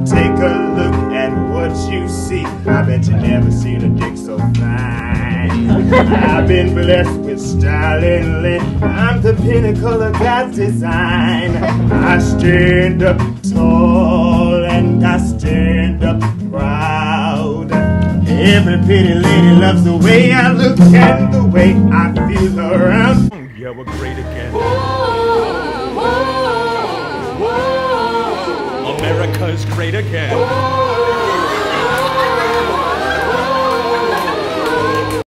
Take a look at what you see. I bet you never seen a dick so fine. I've been blessed with style and length. I'm the pinnacle of God's design. I stand up tall and I stand up proud. Every pretty lady loves the way I look and the way I feel around. Yeah, we're great again. America's great again.